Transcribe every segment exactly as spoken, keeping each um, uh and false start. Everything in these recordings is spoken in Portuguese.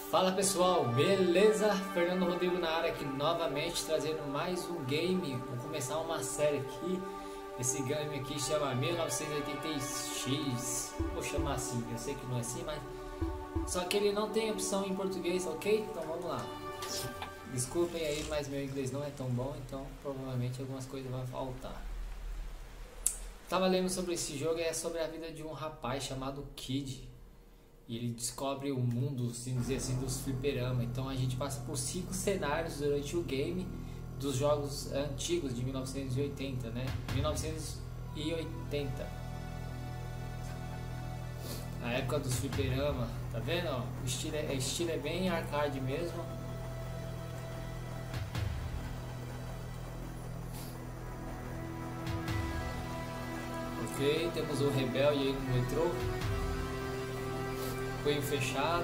Fala pessoal, beleza? Fernando Rodrigo na área aqui novamente, trazendo mais um game. Vou começar uma série aqui. Esse game aqui chama mil novecentos e oitenta X. Vou chamar assim, eu sei que não é assim, mas só que ele não tem opção em português, ok? Então vamos lá. Desculpem aí, mas meu inglês não é tão bom, então provavelmente algumas coisas vão faltar. Tava lendo sobre esse jogo e é sobre a vida de um rapaz chamado Kid. E ele descobre o mundo, assim dizer assim, dos fliperama. Então a gente passa por cinco cenários durante o game dos jogos antigos de mil novecentos e oitenta, né? mil novecentos e oitenta. A época dos fliperama, tá vendo? Ó, o estilo é, estilo é bem arcade mesmo. Ok, temos o rebelde aí no metrô. Punho fechado.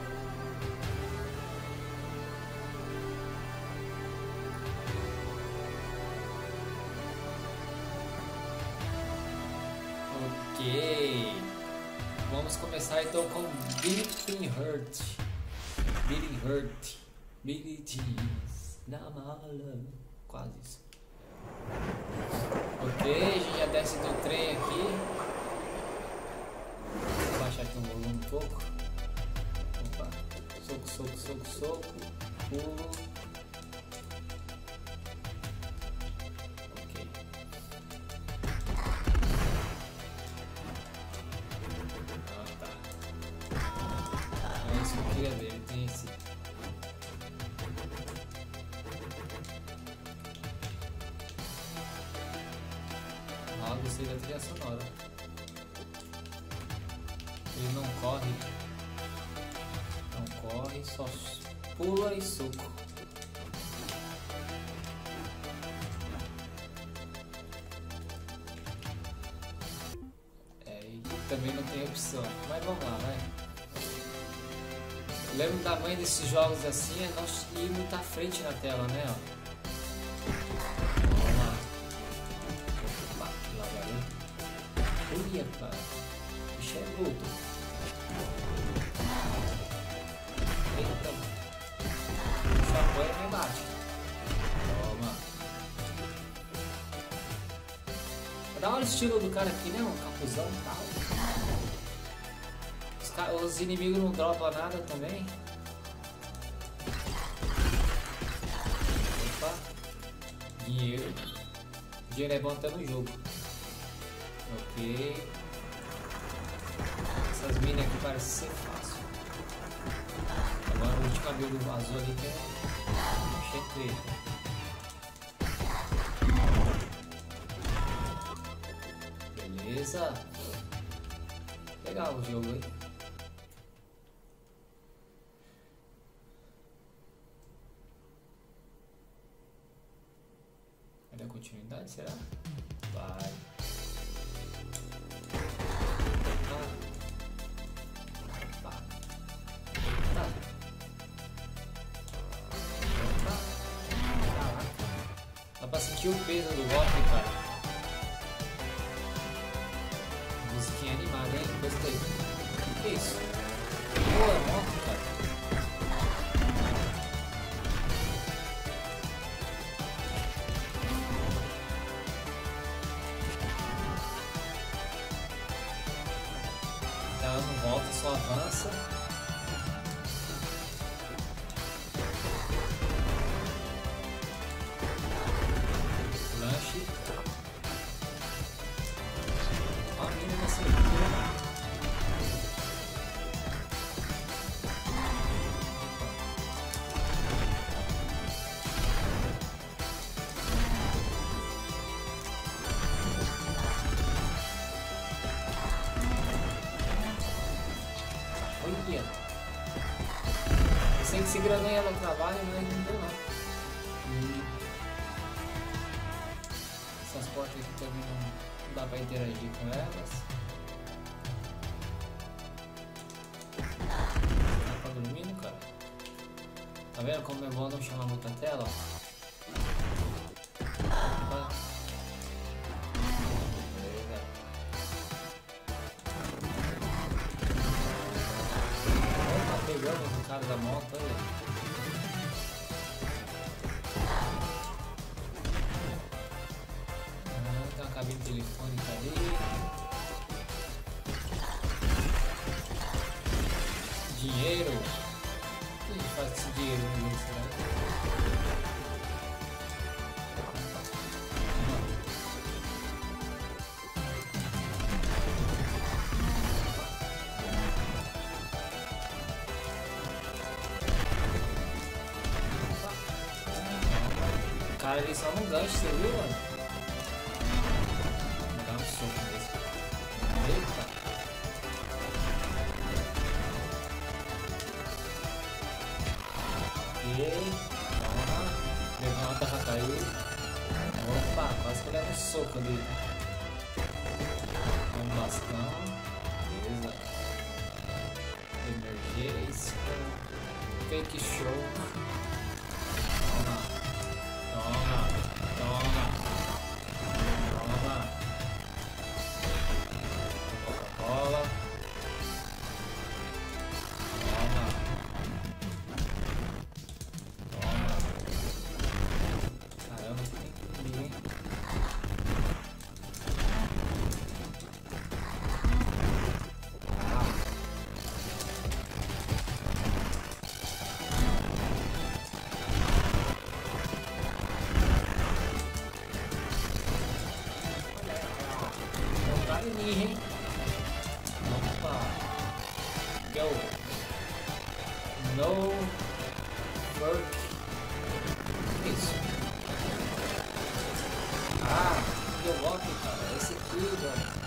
Ok. Vamos começar então com Beating Heart. Beating Heart. Beating na mala. Quase isso. Ok, a gente já desce do trem aqui. Vou baixar aqui o volume um pouco. Opa. Soco, soco, soco, soco. Pulo. Ok. Ah, tá. É isso que eu queria ver. Ele tem esse. Ah, gostei da trilha sonora. Ele não corre, não corre, só pula e soco. É, e também não tem opção, mas vamos lá, vai. Eu lembro da mãe desses jogos assim, é não ir muito à frente na tela, né? Ó. Vamos lá. Opa, lá vai. Uia, cara. Bicho é bruto. Eita, o chapéu é bate. Toma. Dá hora o estilo do cara aqui, né? Um capuzão e tal. Os, ca... Os inimigos não dropam nada também. Opa. Dinheiro. Dinheiro é bom até no jogo. Ok. Essas minas aqui parecem ser fácil. Agora o de cabelo azul ali que é cheio de beleza. Legal o jogo aí. Vai dar continuidade, será? Vai. Dá pra sentir o peso do golpe, cara. Musiquinha animada, hein? Gostei. O que é isso? Pô, é moto, cara. Ela não volta, só avança. A mina na cintura. Olha. Eu sei que se granei ela no trabalho, mas não deu não. Hum. Essas portas aqui também não dá pra interagir com elas. Tá dormindo, cara? Tá vendo como é bom não chamar muita tela? Opa. Beleza. Opa, pegou. pegamos o cara da moto, olha. Ah, tem uma cabine telefônica ali. Dinheiro. O que a gente faz com esse dinheiro no jogo, será? Cara, ele só não gancha, você viu, mano? Vou dar um soco nesse. Eita! E toma. Levanta, já caiu. Opa, quase que eu levo um soco dele. Um bastão. Beleza. Emergência. Fake show. Toma. Toma, toma, toma, Coca-Cola, toma, toma, caramba, tem que comer, hein? Ah. Hein? Opa! Go! No work! O que é isso? Ah! Deu walk, cara! Esse aqui, velho!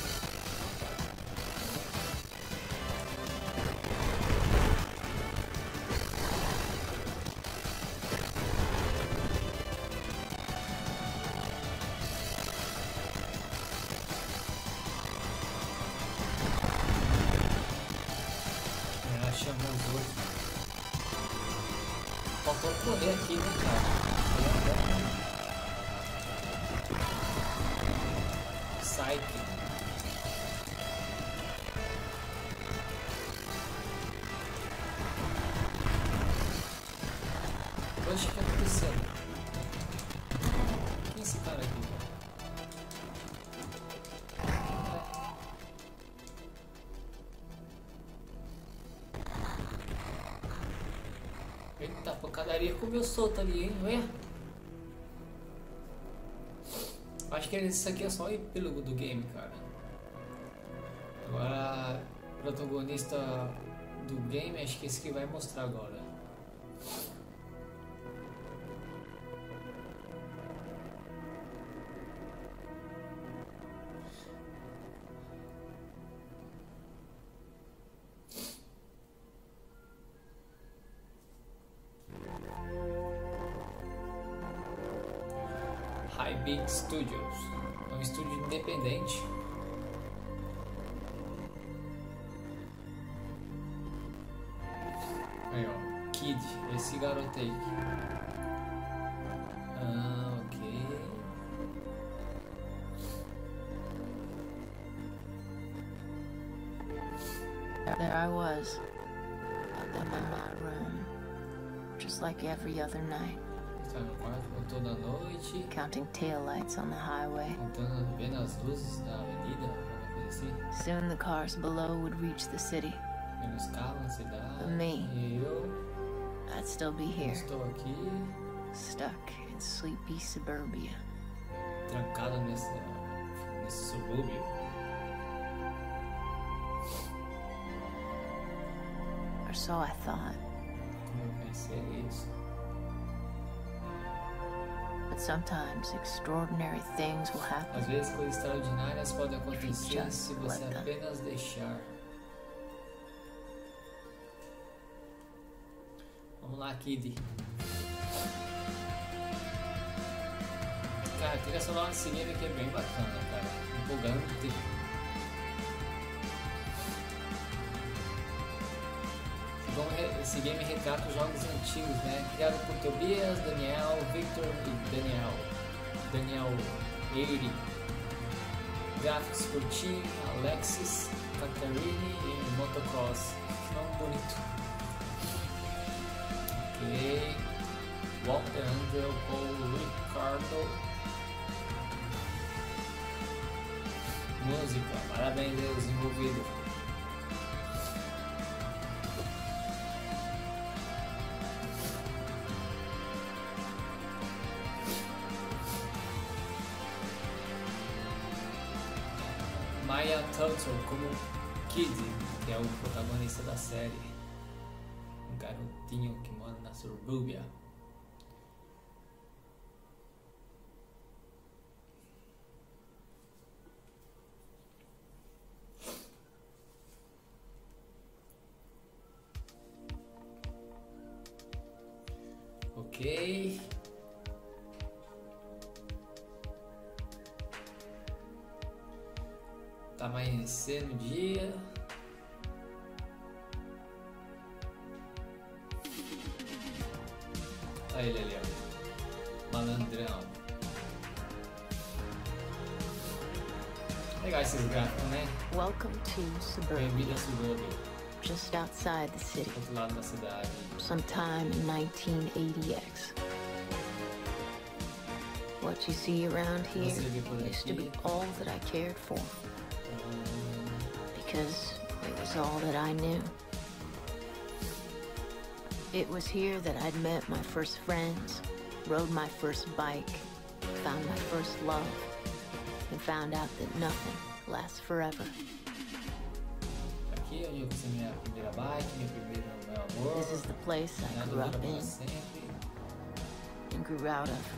Chamou os outros. Faltou correr aqui, né, cara? Psyche. Poxa, o que aconteceu? Quem é esse cara aqui? Eita, a pancadaria comeu solto ali, hein? Olha. Acho que isso aqui é só o epílogo do game, cara. Agora, o protagonista do game, acho que esse que vai mostrar agora. Hypebeat Studios, é um estúdio independente. Aí ó, Kid, esse garoto aí. Ah, ok. There I was, up in my room, just like every other night. Tá no quarto toda noite. Counting taillights on the highway. Contando, vendo as luzes da avenida, alguma coisa assim. Soon the cars below would reach the city. Vendo os carros na cidade. But me, E eu I'd still be here, estou aqui, stuck in sleepy suburbia. trancado nessa, nesse subúrbio. Or so I thought. Como eu pensei isso. But sometimes extraordinary things will Às happen. vezes coisas extraordinárias podem acontecer Just se você let them. apenas deixar. Vamos lá, Kid. Cara, a trilha sonora desse game aqui é bem bacana, cara. Empolgante. Esse game retrata os jogos antigos, né? Criado por Tobias, Daniel, Victor e Daniel. Daniel Eyre. Gráficos por Tim, Alexis, Catherine e Motocross. Que nome bonito. Ok. Walter Angel com Ricardo. Música, parabéns aos envolvidos. Maya Toto como Kid, que é o protagonista da série. Um garotinho que mora na subúrbia. Ok. Tá amanhecendo o dia. Olha ele ali, ó. Malandrão. Legal esses gráficos, né? Welcome to Bem-vindo Suburbia, a Subúrbia. just outside the city, Do outro lado da cidade. sometime in nineteen eighty X. What you see around here Você vê por used to be aqui. all that I cared for, because it was all that I knew. It was here that I'd met my first friends, rode my first bike, found my first love, and found out that nothing lasts forever. Aqui é onde eu conheci minha primeira bike, minha primeira, meu amor. This is the place I Nada grew dura up pra in sempre. and grew out of.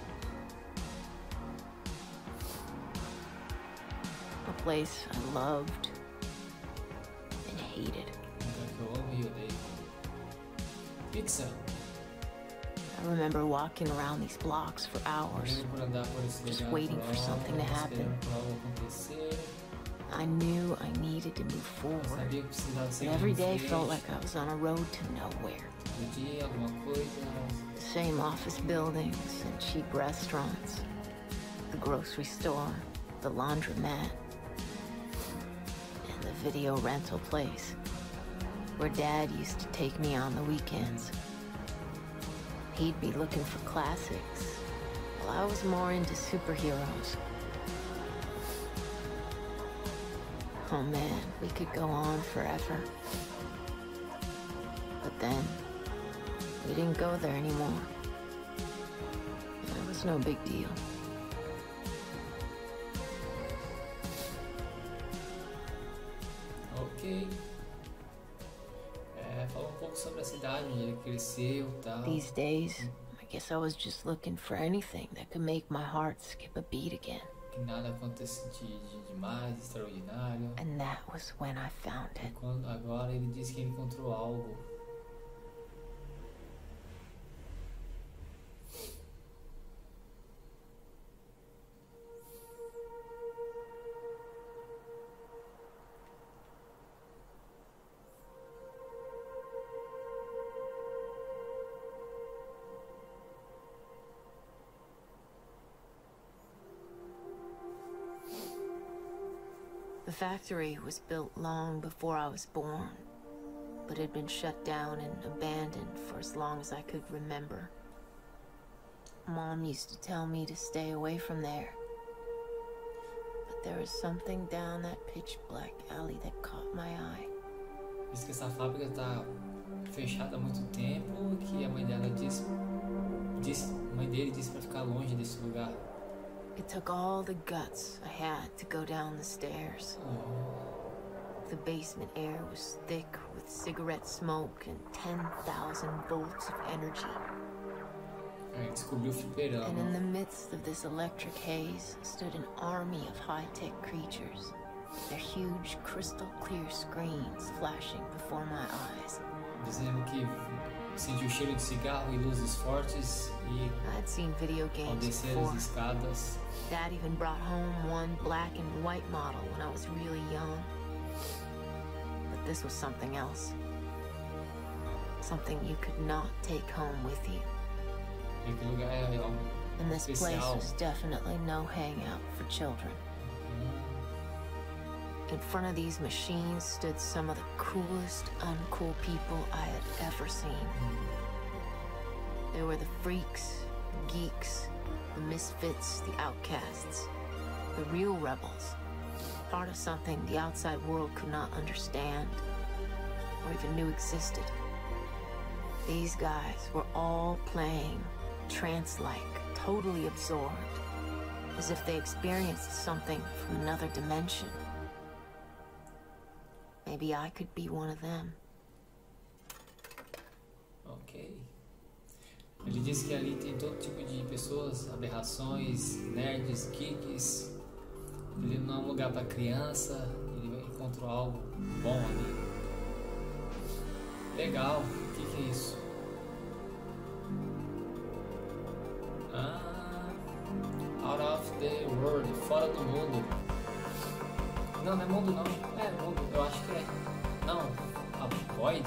A place I loved and hated. Lugar que eu amo e odeio. Pizza. I remember walking around these blocks for Eu hours. lembro por andar por esse Just lugar waiting por for something to horas, happen. esperando por algo acontecer. I knew I needed to move forward. Sabia que precisava And seguir every em day frente. felt like I was on a road to nowhere. Todo dia, alguma coisa. The same office buildings and cheap restaurants. The grocery store, the laundromat, and the video rental place where Dad used to take me on the weekends. He'd be looking for classics, while I was more into superheroes. Oh man, we could go on forever. But then, we didn't go there anymore. It was no big deal. Ok. É, fala um pouco sobre a cidade onde ele cresceu e tal. These days, I guess I was just looking for anything that could make my heart skip a beat again. Que nada acontece de, de demais, extraordinário. And that was when I found E it. quando, agora ele disse que ele encontrou algo. The factory was built long before I was born, but had been shut down and abandoned for as long as I could remember. Mom used to tell me to stay away from there. But there was something down that pitch black alley that caught my eye. Diz que essa fábrica tá fechada há muito tempo, que a mãe dela disse, disse a mãe dele disse para ficar longe desse lugar. It took all the guts I had to go down the stairs. The basement air was thick with cigarette smoke and ten thousand volts of energy. Aí descobriu o And in fliperama. the midst of this electric haze stood an army of high-tech creatures, their huge crystal clear screens flashing before my eyes. Dizendo que sentiu o cheiro de cigarro e luzes fortes e I'd seen video ao games descer before. as escadas. Dad even brought home one black and white model when I was really young. But this was something else. Something you could not take home with you. E aquele lugar é algo And this place especial. was definitely no hangout for children. In front of these machines stood some of the coolest, uncool people I had ever seen. There were the freaks, the geeks, the misfits, the outcasts, the real rebels. Part of something the outside world could not understand or even knew existed. These guys were all playing trance-like, totally absorbed, as if they experienced something from another dimension. Maybe I could be one of them. Ok. Ele disse que ali tem todo tipo de pessoas, aberrações, nerds, geeks. Ele não é um lugar para criança. Ele encontrou algo bom ali. Legal. O que, que é isso? Ah, out of the world, fora do mundo. Não, não é mundo não. É mundo, eu acho que é. Não, a Void.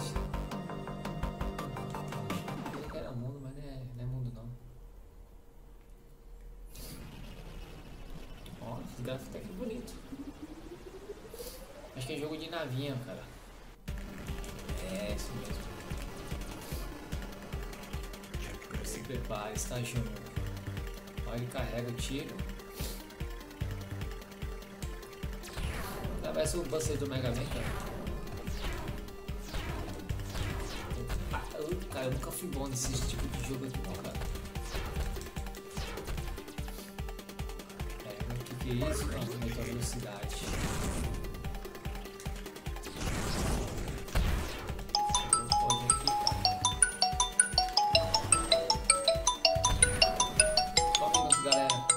Eu pensei que era mundo, mas não é, não é mundo não. Ó, esse gráfico tá aqui bonito. Acho que é jogo de navinha, cara. É isso mesmo. Se prepare, estágio um. Olha, ele carrega o tiro. Parece o Buster do Mega Man, cara. Ah, eu, cara, eu nunca fui bom nesse tipo de jogo aqui, não, cara. É, o que, que é isso? Pronto, aumentou a velocidade. Pode aqui, cara. Só um minuto, galera.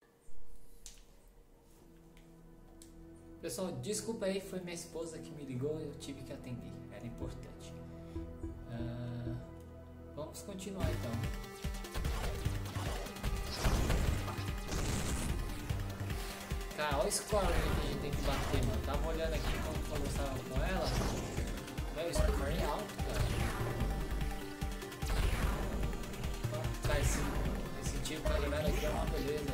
Pessoal, desculpa aí, foi minha esposa que me ligou, eu tive que atender, era importante. Uh, vamos continuar então. Cara, olha o score que a gente tem que bater, mano. Tava olhando aqui quando eu conversava com ela. Meu, o score é alto, cara. Cara, esse, esse tiro calibrado aqui é uma beleza.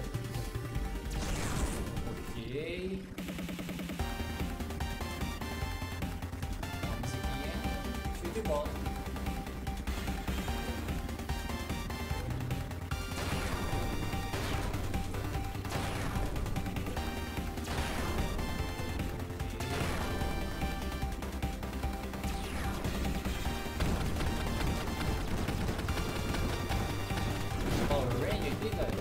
Ok. De bola. Power Ranger aqui, cara.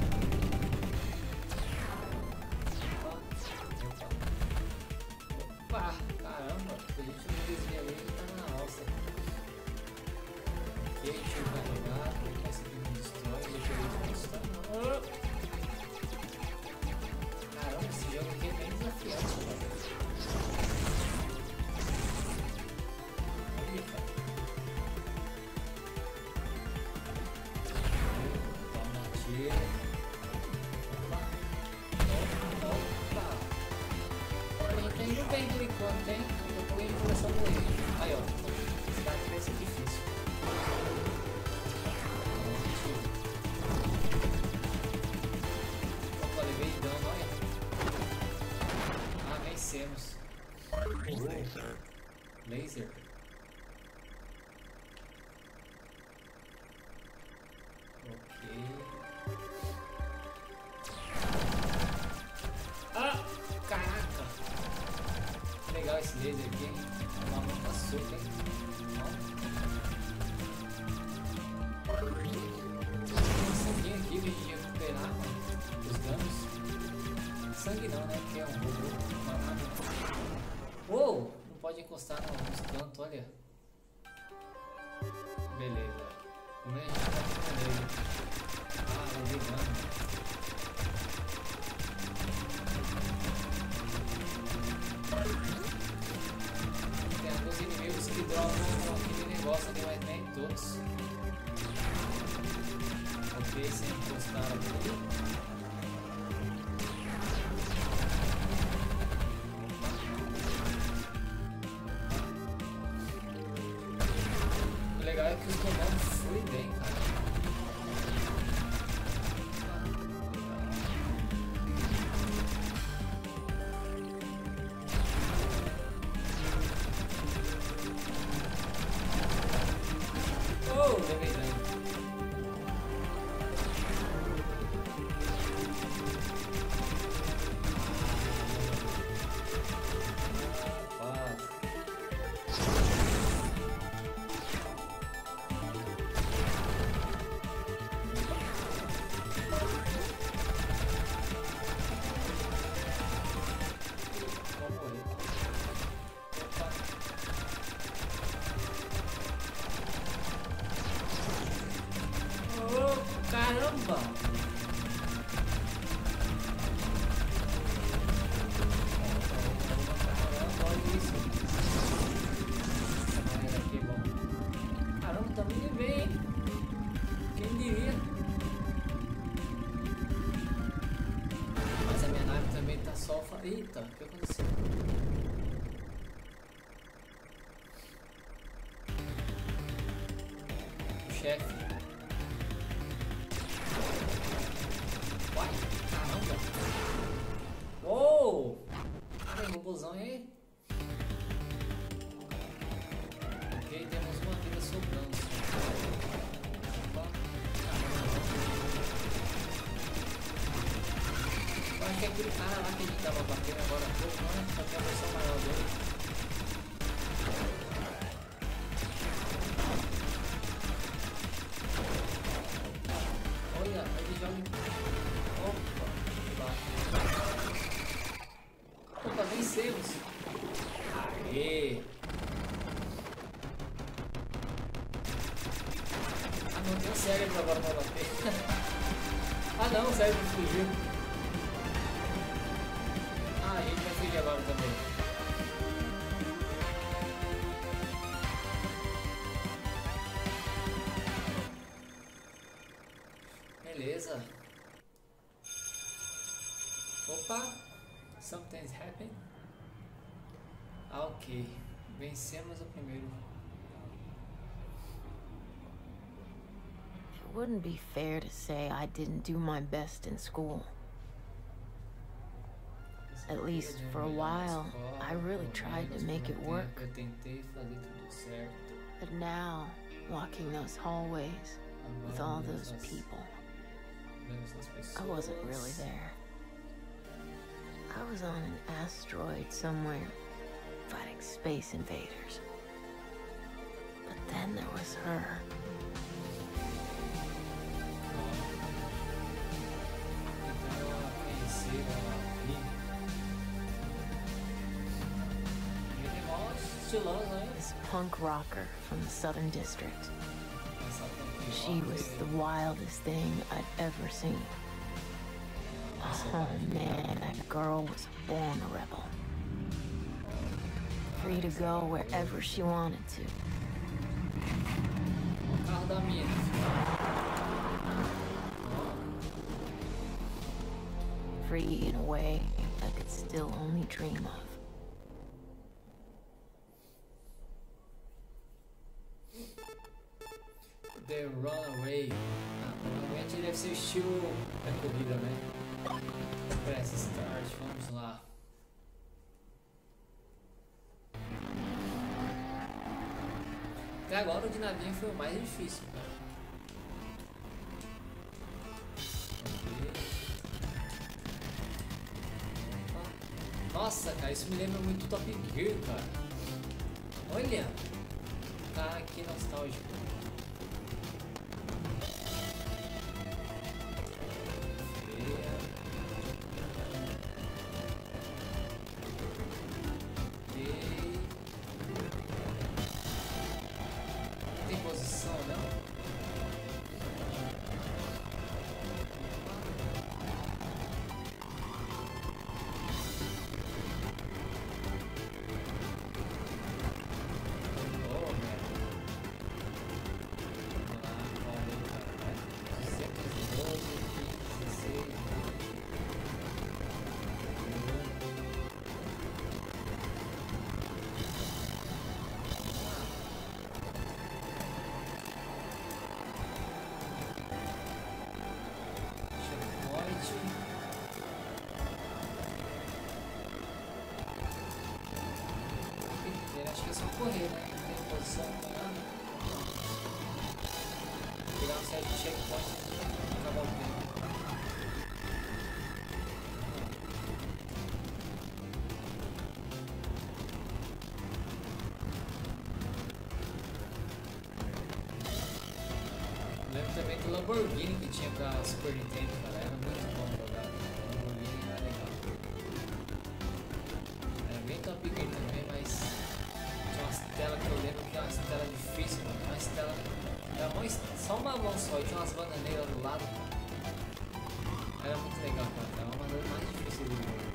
Opa, caramba, a gente não desvia ali e tá na alça. Ok, deixa eu carregar, essa aqui me destrói, deixa eu ver se não. Caramba, esse jogo aqui é bem desafiante, cara. Olha, cara. Toma um tiro. Opa. Opa, opa. Olha, a gente tá indo bem por enquanto, hein? Eu tô indo começando a morrer. Aí, ó. Esse cara vai ser difícil. Opa, levei dano, olha. Ah, vencemos. Laser. Laser. Ok. Ah, caraca. Que legal esse laser aqui, hein? Uma muita sopa, hein? Sangue aqui pra gente recuperar os danos. Sangue não, né? Porque é um robô. Uma nave. Uou! Não pode encostar nos cantos, olha. Beleza. Como é que a gente tá tendo ele? Ah, levei dano. Tem alguns inimigos que dropam aquele negócio ali, mas nem todos. Ok, sem encostar aqui. O legal é que os comandos fluem bem, cara. Oh, levei dano. Opa! Olha isso. Essa maneira aqui é bom. Caramba, também levei, hein? Quem diria? Mas a minha nave também tá só... Eita, o que aconteceu? O chefe. Uai, caramba. Uou! Cara, robôzão aí. Ok, temos uma vida sobrando. Opa, caramba. Eu acho que é aquele cara lá que a gente tava batendo agora há pouco, né? Só que é a versão maior dele. Olha, ele joga. Opa, opa, vencemos. Aê! Ah, não tem cérebro agora pra bater. Ah não, o cérebro fugiu. Ah, a gente vai fugir agora também. Beleza. Opa, something's happened. Ah, ok. Vencemos o primeiro. It wouldn't be fair to say I didn't do my best in school. At least for a while, I really tried to make it work. Eu tentei fazer tudo certo. But now, walking those hallways with all those people, I wasn't really there. I was on an asteroid somewhere, fighting space invaders. But then there was her. This punk rocker from the Southern District. She was the wildest thing I'd ever seen. Oh man, that girl was born a rebel. Free to go wherever she wanted to. Free in a way I could still only dream of. The Runaway. Ah, provavelmente deve ser o estilo da corrida, né? Press start, vamos lá. Até agora o de navinha foi o mais difícil, cara. Nossa, cara, isso me lembra muito Top Gear, cara. Olha! Cara, que nostálgico. Correr, né? Não tem posição pra nada. Pegar um certo checkpoint e acabar o tempo. Lembro também do Lamborghini que tinha pra Super Nintendo, cara. Era muito bom jogar. O Lamborghini era legal. Era bem Top Gear também, mas tinha umas telas que eu lembro que eram umas telas difíceis, mano. Umas telas. Era mão, só uma mão só e tinha umas bananeiras do lado. Era muito legal aquela tela, uma das mais difíceis do jogo.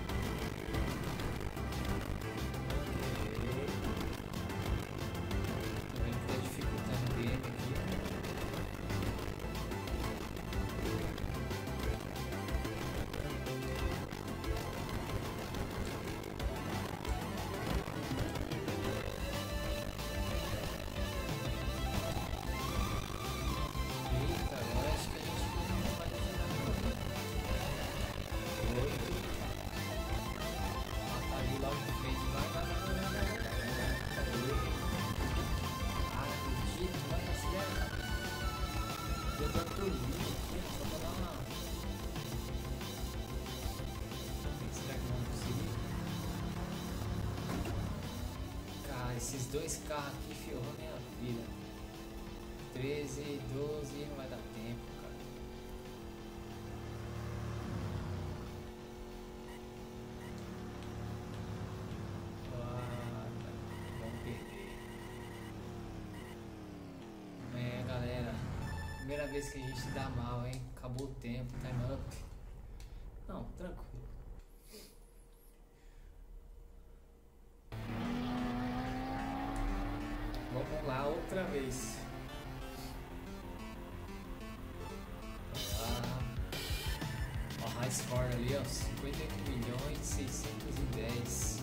Esses dois carros aqui ferrou minha vida. treze, doze, não vai dar tempo, cara. Ah, vamos perder. É, galera. Primeira vez que a gente dá mal, hein? Acabou o tempo, time up. Não, tranquilo. Vamos lá outra vez. Ah, ó, high score ali, ó, cinquenta e um milhões seiscentos e dez.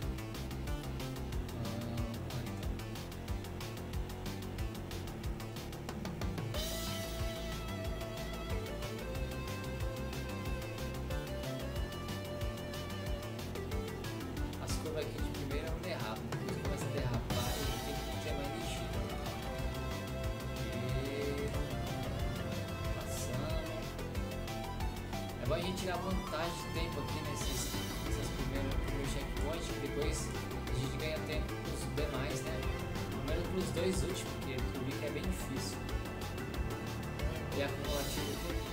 As curvas aqui de primeira não derrapam, depois começa a derrapar e tem que ter mais ligeiro. E passando. É bom a gente tirar vantagem de tempo aqui nesses, nesses primeiros, primeiros checkpoints, depois a gente ganha tempo nos demais, né? Primeiro para os dois últimos, porque eu vi que é bem difícil. E a acumulativa aqui.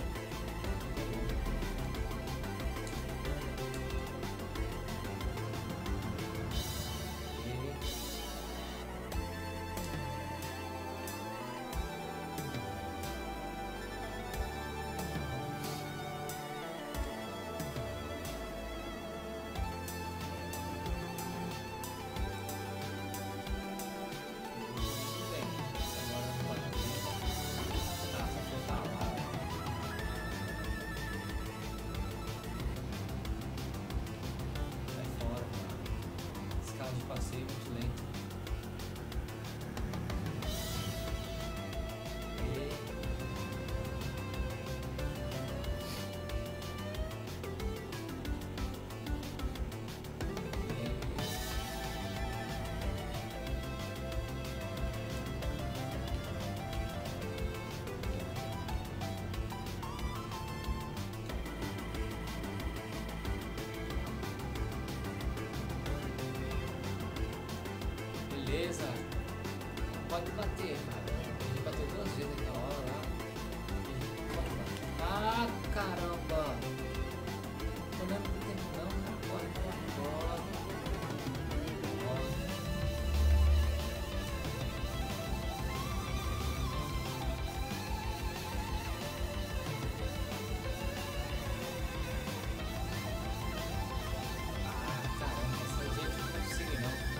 Passei muito lento. E... Beleza, pode bater, cara. Ele bateu duas vezes naquela hora lá. Ah, caramba! Não lembro do tempo não, cara. Corre, corre, corre. Ah, caramba, essa gente não consigo não.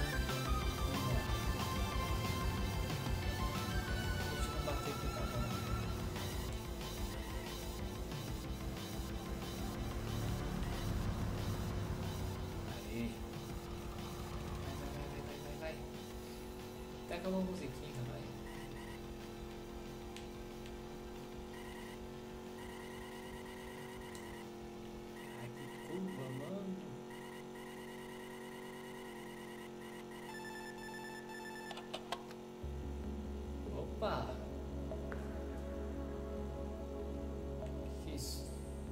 Pega uma musiquinha, vai. Ai, que curva, mano. Opa! Que isso?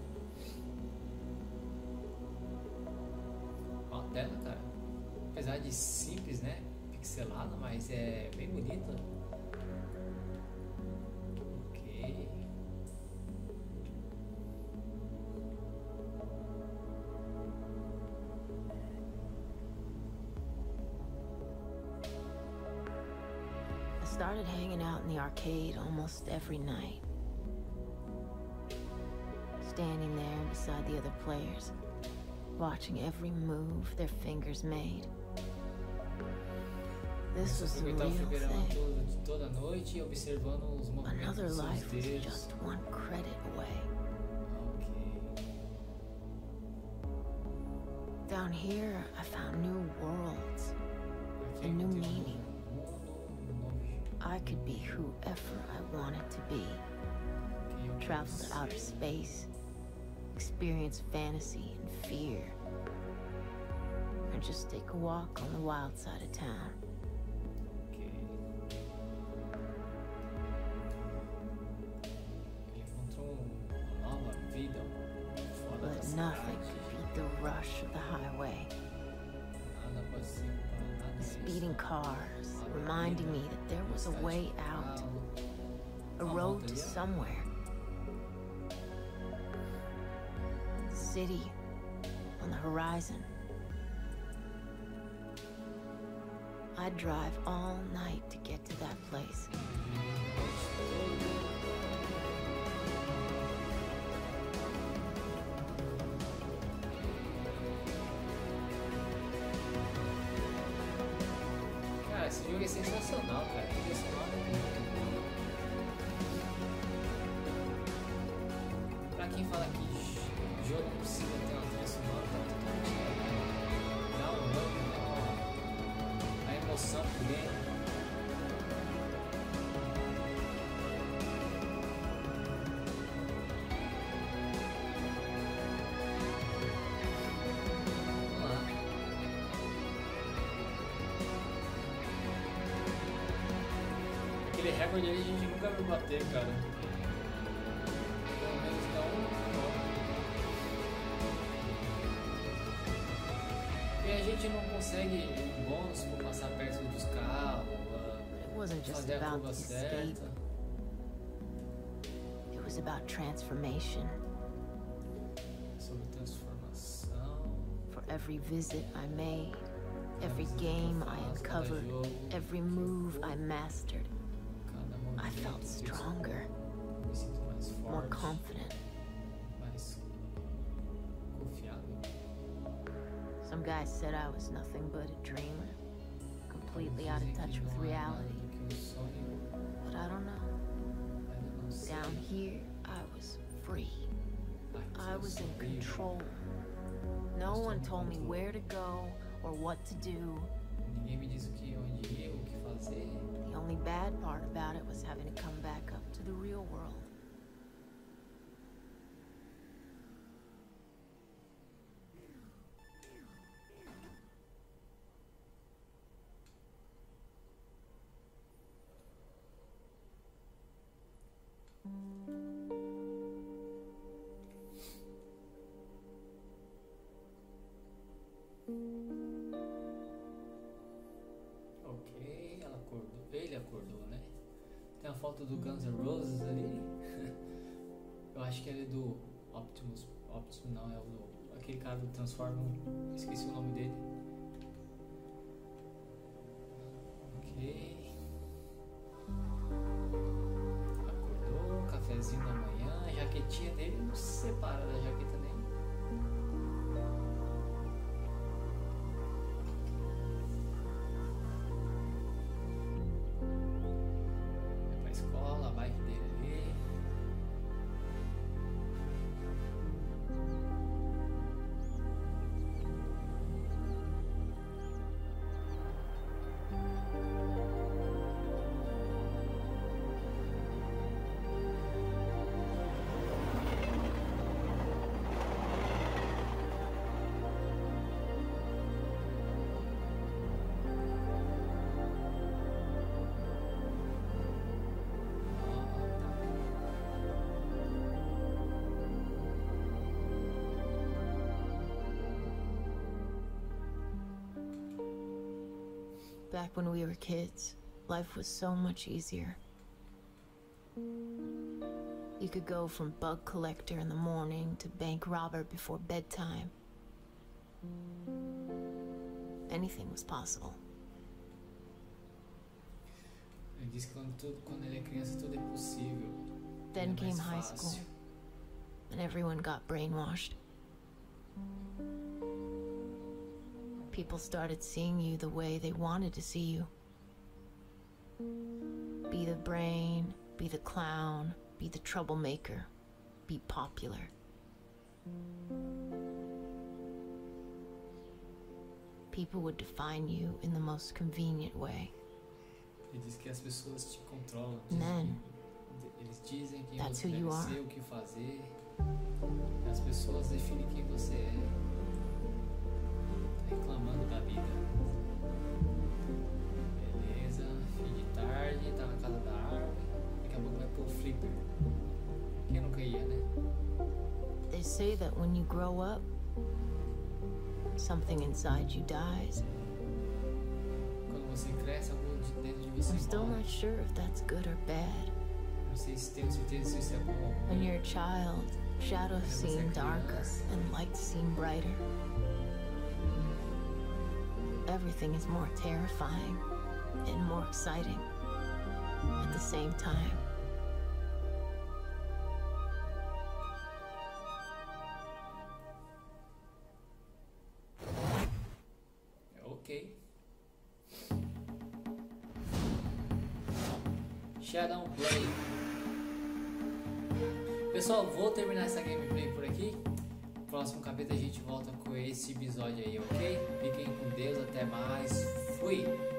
Ó a tela, cara. Apesar de simples, né? Pixelado, mas é bem bonita. Ok. I started hanging out in the arcade almost every night. standing there beside the other players, watching every move their fingers made. This was the real thing. Toda noite observando os movimentos Another dos seus life was dedos. just one credit away. Ok. Down here, I found new worlds, Aqui a new tem um meaning. mundo novo. I could be whoever I wanted to be. Que eu Travel posso to outer ser. space, experience fantasy and fear, or just take a walk on the wild side of town. Ok. Ele encontrou uma nova vida fora da But cidade. nothing could beat the rush of the highway. Nada pode ser comparado a The isso. speeding cars, reminding me that there was a way out, a road to somewhere. The city on the horizon. I'd drive all night to get to that place. Cara, esse jogo é sensacional, cara. A trilha sonora é muito boa. Pra quem fala que j- jogo não precisa ter uma trilha sonora, tá totalmente errado. Dá um up, dá uma a emoção pro game. Vamos lá. Aquele recorde ali a gente nunca vai bater, cara. Pelo menos não não. E a gente não consegue um bônus por passar perto dos carros, It wasn't ah, just fazer a about curva the escape, certa. it was about transformation. Sobre transformação. For every visit I made, every game I uncovered, every move I mastered, Cada I movimento felt que eu stronger, me sinto mais more forte, confident. mais confiável. Some guys said I was nothing but a dreamer, completely out of Dizem que touch with não é nada reality. do que um sonho, But I don't know. ainda não sei. Down here, I was free. Aqui I eu was sou in livre. control. No one told me where to go or what to do. Ninguém me disse o que onde ir, o que fazer. The only bad part about it was having to come back up to the real world. Ok, ela acordou. Ele acordou, né? Tem a foto do Guns N' Roses ali. Eu acho que ele é do Optimus. Optimus não, é o do. Aquele cara do Transformers. Esqueci o nome dele. Ok. Acordou, cafezinho da manhã, a jaquetinha dele não se separa da jaqueta dele. Vai pra escola, a bike dele ali. Back when we were kids, life was so much easier. You could go from bug collector in the morning to bank robber before bedtime. Anything was possible. Ele disse que quando, tudo, quando ele é criança tudo é possível. Then É came mais high fácil. school. and everyone got brainwashed. People started seeing you the way they wanted to see you. Be the brain, be the clown, be the troublemaker, be popular. People would define you in the most convenient way. Ele diz que as pessoas te controlam. And then, Eles dizem quem that's você who you deve are. ser, o que fazer. As pessoas definem quem você é. Tá reclamando da vida. Beleza, fim de tarde, tá na casa da árvore. Daqui a pouco vai pro flipper. Quem nunca ia, né? They say that when you grow up, something inside you dies. Quando você cresce, algo de dentro de você I'm still morre. not sure if that's good or bad. Não sei se tenho certeza se isso é bom ou When ruim. you're a child, shadows seem darker and lights seem brighter. Everything is more terrifying and more exciting at the same time. Ok. Shadow Play. Pessoal, vou terminar essa gameplay por aqui. Próximo capítulo a gente volta com esse episódio aí, ok? Fiquem com Deus, até mais. Fui!